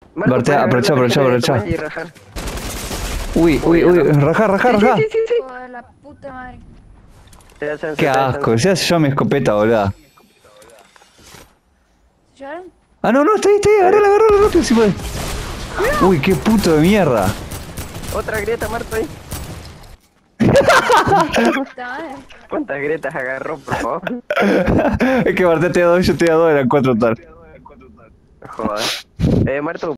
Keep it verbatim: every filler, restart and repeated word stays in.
Marco, Bartea, puedes aprovecha, agarrar la aprovecha, tarjeta de aprovecha. tu malla y rajar. Uy, uy, uy, raja, raja, raja. Sí, sí, sí, sí. Hijo de la puta madre. Te da chance, Qué te da asco, chance. se hace yo mi escopeta, boluda. ¿Se llevaron? Ah, no, no, está ahí, está ahí, agarrala, agarrala, rápido, si puede. Uy, qué puto de mierda. Otra grieta, Marco, ahí. Puta madre. ¿Cuántas grietas agarró, por favor? Es que Bartea te da dos, yo te da dos, eran cuatro total. Joder. Eh, Marto,